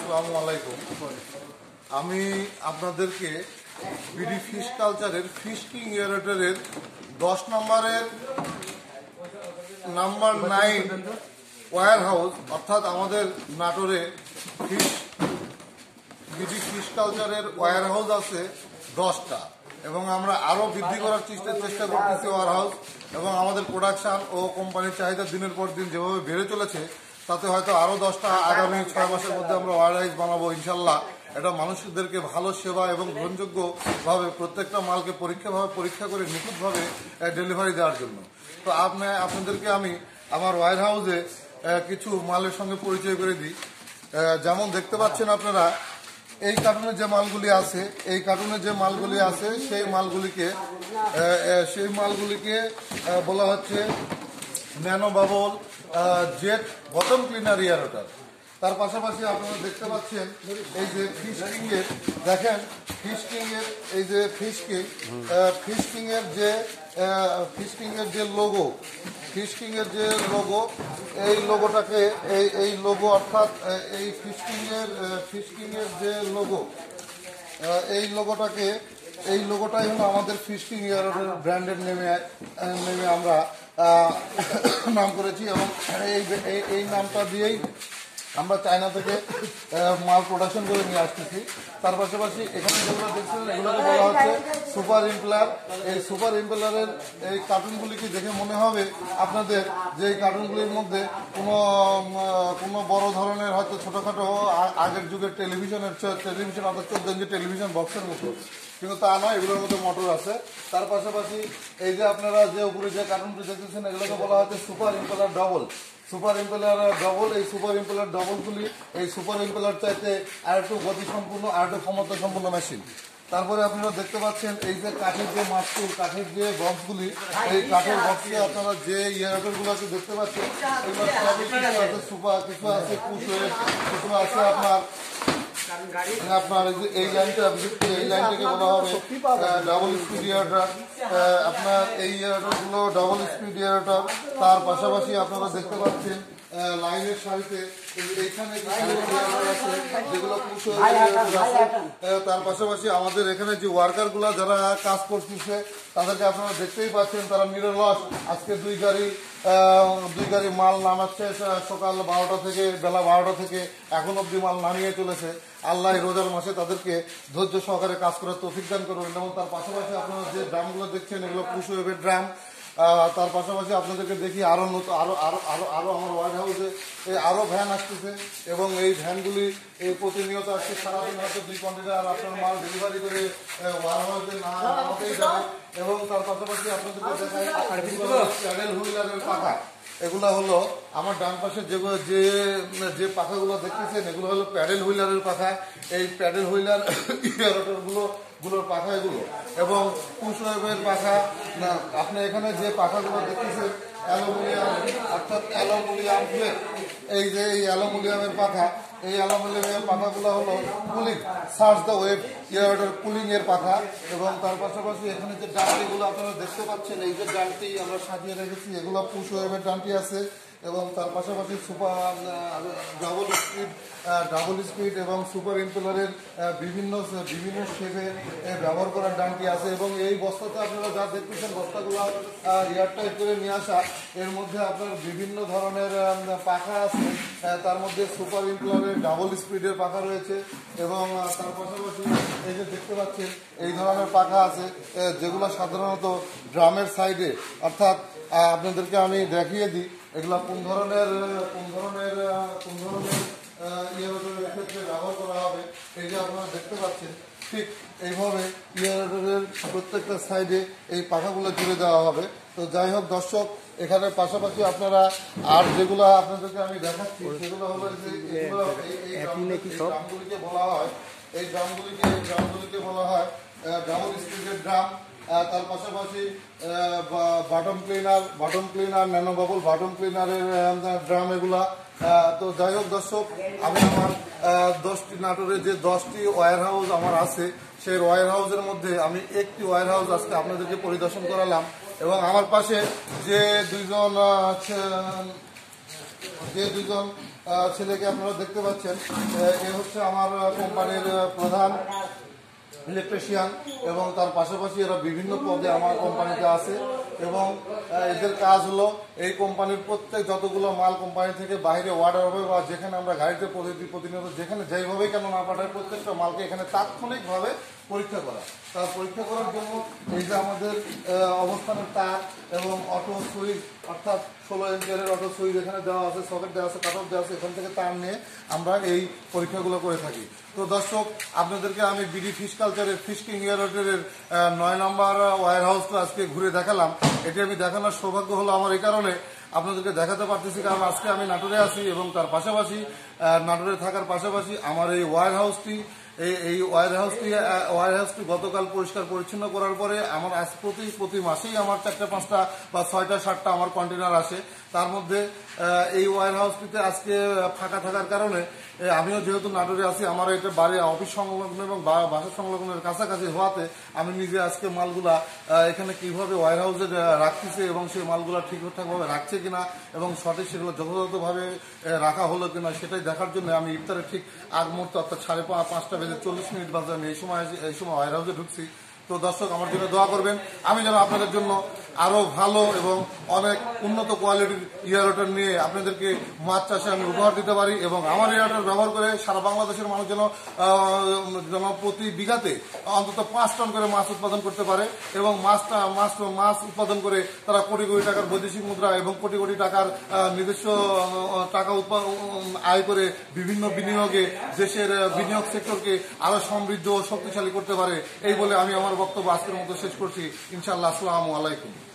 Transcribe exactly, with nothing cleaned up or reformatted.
আসসালামু আলাইকুম। আমি আপনাদেরকে বিডি ফিশ কালচারের ফিশ কিং এয়ারেটরের দশ নম্বরের নাম্বার নাইন ওয়ার হাউস অর্থাৎ আমাদের নাটোরে ফিশ বিডি ফিশ কালচারের ওয়ার হাউস আছে দশটা এবং আমরা আরও বৃদ্ধি করার চেষ্টা চেষ্টা করতেছি ওয়ার হাউস এবং আমাদের প্রোডাকশন ও কোম্পানির চাহিদা দিনের পর দিন যেভাবে বেড়ে চলেছে তাতে হয়তো আরও দশটা আগামী ছয় মাসের মধ্যে আমরা ওয়ার হাউস বানাবো ইনশাল্লাহ। এটা মানুষদেরকে ভালো সেবা এবং গ্রহণযোগ্যভাবে প্রত্যেকটা মালকে পরীক্ষাভাবে পরীক্ষা করে নিখুঁতভাবে ডেলিভারি দেওয়ার জন্য। তো আপনি আপনাদেরকে আমি আমার ওয়ার হাউসে কিছু মালের সঙ্গে পরিচয় করে দিই। যেমন দেখতে পাচ্ছেন আপনারা এই কার্টুনে যে মালগুলি আছে এই কার্টুনে যে মালগুলি আছে সেই মালগুলিকে সেই মালগুলিকে বলা হচ্ছে nano bubble jet bottom cleaner aerator. তার পাশাপাশি আপনারা দেখতে পাচ্ছেন এই যে ফিশ কিং এর দেখেন ফিশ কিং এর এই যে ফিশ কিং ফিশ কিং এর যে ফিশ কিং এর যে লোগো ফিশ কিং এর যে লোগো এই লোগোটাকে এই এই লোগো অর্থাৎ এই ফিশ কিং এর ফিশ কিং এর যে লোগো এই লোগোটাকে এই লোগোটাই হলো আমাদের ফিশ কিং এয়ারেটর ব্র্যান্ডের নেমে নেমে আমরা নাম করেছি এবং এই এই নামটা দিয়েই আমরা চায়না থেকে মাল প্রোডাকশন করে নিয়ে আসতেছি। তার পাশাপাশি এখানে যেগুলো দেখছেন এগুলোকে বলা হচ্ছে সুপার ইম্পেলার। এই সুপার ইম্পেলারের এই কার্টুনগুলিকে দেখে মনে হবে আপনাদের যে এই কার্টুনগুলির মধ্যে কোনো কোনো বড় ধরনের হয়তো ছোটোখাটো আগের যুগের টেলিভিশনের টেলিভিশন অর্থাৎ চোদ্দ ইঞ্চি টেলিভিশন বক্সের মতো, কিন্তু তা নয়, এগুলোর মধ্যে মোটর আছে। তার পাশাপাশি এই যে আপনারা যে উপরে যে কার্টুনটি দেখতেছেন এগুলোকে বলা হচ্ছে super impeller double. Super impeller double এই সুপার ইম্পেলার ডবলগুলি এই সুপার ইম্পেলার চাইতে আর একটু গতি সম্পূর্ণ আর একটু ক্ষমতা সম্পূর্ণ মেশিন। তারপরে আপনারা দেখতে পাচ্ছেন এই যে কাঠের যে মাস্তুল কাঠের যে বক্সগুলি এই কাঠের বক্সে আপনারা যে এয়ারেটরগুলো আছে দেখতে পাচ্ছেন এগুলো সবই কিছু আছে সুপার, কিছু আছে পুশ ওয়েভ, কিছু আছে আপনার আপনার এই লাইনটা এই লাইনটাকে বলা হবে ডাবল স্পিড এয়ারেটর। আপনার এই এয়ারেটরগুলো ডাবল স্পিড এয়ারেটর। তার পাশাপাশি আপনারা দেখতে পাচ্ছেন লাইনের সারিতে এইখানে যেগুলো তার পাশাপাশি আমাদের এখানে যে ওয়ার্কারগুলো যারা কাজ করতেছে তাদেরকে আপনারা দেখতেই পাচ্ছেন তারা নিরলস আজকে দুই গাড়ি দুই গাড়ি মাল নামাচ্ছে সকাল বারোটা থেকে বেলা বারোটা থেকে এখন অব্দি মাল নামিয়ে চলেছে। আল্লাহ রোজার মাসে তাদেরকে ধৈর্য সহকারে কাজ করার তৌফিক দান করবেন। এবং তার পাশাপাশি আপনারা যে ড্রামগুলো দেখছেন এগুলো পুশ ওয়েভের ড্রাম। তার পাশাপাশি আপনাদেরকে দেখি আরও নতুন আরও আরও আরও আরও আমার ওয়ার হাউসে আরও ভ্যান আসতেছে এবং এই ভ্যানগুলি এই প্রতিনিয়ত আসছে সারাদিন হয়তো দুই কন্টেনার আপনার মাল ডেলিভারি করে ওয়ার হাউসে না আমাকেই যাবে। এবং তার পাশাপাশি আপনাদেরকে দেখাই প্যাডেল হুইলারের পাখা। এগুলো হলো আমার ডান পাশে যেগুলো যে যে পাখাগুলো দেখতেছেন এগুলো হলো প্যাডেল হুইলারের পাখা। এই প্যাডেল হুইলার এয়ারেটরগুলো গুলোর পাখা এগুলো এবং পুশ ওয়েভের পাখা। না আপনি এখানে যে পাখাগুলো দেখতেছেন অ্যালুমিনিয়াম অর্থাৎ অ্যালুমিনিয়াম প্লেট। এই যে এই অ্যালুমিনিয়ামের পাখা এই অ্যালুমিনিয়ামের পাখাগুলো হলো cooling search the wave aerator cooling এর পাখা। এবং তার পাশাপাশি এখানে যে ডান্টিগুলো আপনারা দেখতে পাচ্ছেন এই যে ডান্টি আমরা সাজিয়ে রেখেছি এগুলো পুশ ওয়েভের ডান্টি আছে। এবং তার পাশাপাশি super double speed double speed এবং সুপার ইম্পেলারের বিভিন্ন বিভিন্ন শেপে ব্যবহার করার ডান্টি আছে। এবং এই বস্তাতে আপনারা যা দেখতেছেন বস্তাগুলো এয়ারটাইট করে নিয়ে আসা, এর মধ্যে আপনার বিভিন্ন ধরনের পাখা আছে। তার মধ্যে সুপার ইম্পেলারের ডাবল স্পিডের পাখা রয়েছে এবং তার পাশাপাশি এই যে দেখতে পাচ্ছেন এই ধরনের পাখা আছে যেগুলো সাধারণত ড্রামের সাইডে অর্থাৎ আপনাদেরকে আমি দেখিয়ে দিই এগুলো কোন ধরনের কোন ধরনের কোন ধরনের এয়ারেটরের ক্ষেত্রে ব্যবহার করা হবে। এই যে আপনারা দেখতে পাচ্ছেন ঠিক এইভাবে এয়ারেটরের প্রত্যেকটা সাইডে এই পাখাগুলো জুড়ে দেওয়া হবে। তো যাই হোক দর্শক, এখানে পাশাপাশি আপনারা আর যেগুলো আপনাদেরকে আমি দেখাচ্ছি সেগুলো হলো যে এগুলো এই ড্রামগুলিকে বলা হয় এই ড্রামগুলিকে এই ড্রামগুলিকে বলা হয় ডাবল স্পিডের ড্রাম। তার পাশাপাশি bottom cleaner bottom cleaner nano bubble bottom ক্লিনারের ড্রাম এগুলা। তো যাই হোক দর্শক, আমি আমার দশটি নাটোরে যে দশটি ওয়ার হাউস আমার আছে সেই ওয়ার হাউসের মধ্যে আমি একটি ওয়ার হাউস আজকে আপনাদেরকে পরিদর্শন করালাম। এবং আমার পাশে যে দুইজন যে দুইজন আহ, ছেলেকে আপনারা দেখতে পাচ্ছেন। আহ, এ হচ্ছে আমার কোম্পানির প্রধান ইলেকট্রিশিয়ান এবং তার পাশাপাশি এরা বিভিন্ন পদে আমার কোম্পানিতে আছে এবং আহ, এদের কাজ হলো এই কোম্পানির প্রত্যেক যতগুলো মাল কোম্পানি থেকে বাইরে অর্ডার হবে বা যেখানে আমরা গাড়িতে প্রতি প্রতিনিয়ত যেখানে যেইভাবেই কেন না পাঠায় প্রত্যেকটা মালকে এখানে তাৎক্ষণিকভাবে পরীক্ষা করা। তার পরীক্ষা করার জন্য এই যে আমাদের আহ, অবস্থানের তার এবং অটো সুইচ অর্থাৎ ষোলো এম্পিয়ারের অটো সুইচ এখানে দেওয়া আছে, সকেট দেওয়া আছে, কাট অফ দেওয়া আছে, এখান থেকে তার নিয়ে আমরা এই পরীক্ষাগুলো করে থাকি। তো দর্শক, আপনাদেরকে আমি বিডি ফিশ কালচারের ফিশ কিং এয়ারটেলের নয় নম্বর ওয়ার হাউসটা আজকে ঘুরে দেখালাম। এটি আমি দেখানোর সৌভাগ্য হলো আমার এই কারণে আপনাদেরকে দেখাতে পারতেছি, কারণ আজকে আমি নাটোরে আছি এবং তার পাশাপাশি নাটোরে থাকার পাশাপাশি আমার এই ওয়ার হাউসটি এই এই ওয়ার হাউসটি ওয়ার হাউসটি গতকাল পরিষ্কার পরিচ্ছন্ন করার পরে আমার আজ প্রতি প্রতি মাসেই আমার চারটা পাঁচটা বা ছয়টা সাতটা আমার কন্টেনার আসে। তার মধ্যে এই ওয়ার হাউসটিতে আজকে ফাঁকা থাকার কারণে আমিও যেহেতু নাটোরে আছি, আমার এটা বাড়ি অফিস সংলগ্ন এবং বাসা সংলগ্নের কাছাকাছি হওয়াতে আমি নিজে আজকে মালগুলা এখানে কিভাবে ওয়ার হাউসে রাখতেছে এবং সেই মালগুলা ঠিকঠাকভাবে রাখছে কিনা এবং সঠিক সেগুলো যথাযথভাবে রাখা হলো কিনা সেটাই দেখার জন্য আমি ইফতারের ঠিক আগ মুহূর্তে অর্থাৎ সাড়ে পাঁচটা বেজে চল্লিশ মিনিট বাজে আমি এই সময় এই সময় ওয়ার হাউসে ঢুকছি। তো দর্শক, আমার জন্য দোয়া করবেন, আমি যেন আপনাদের জন্য আরো ভালো এবং অনেক উন্নত কোয়ালিটির ইয়ারটার নিয়ে আপনাদেরকে মাছ চাষে আমি উপহার দিতে পারি এবং আমার ইয়ারটার ব্যবহার করে সারা বাংলাদেশের মানুষ যেন যেন প্রতি বিঘাতে অন্তত পাঁচ টন করে মাছ উৎপাদন করতে পারে এবং মাছটা মাছ মাছ উৎপাদন করে তারা কোটি কোটি টাকার বৈদেশিক মুদ্রা এবং কোটি কোটি টাকার নিজস্ব টাকা আয় করে বিভিন্ন বিনিয়োগে দেশের বিনিয়োগ সেক্টরকে আরো সমৃদ্ধ ও শক্তিশালী করতে পারে। এই বলে আমি আমার বক্তব্য আজকের মতো শেষ করছি। ইনশাআল্লাহ, আসসালামু আলাইকুম।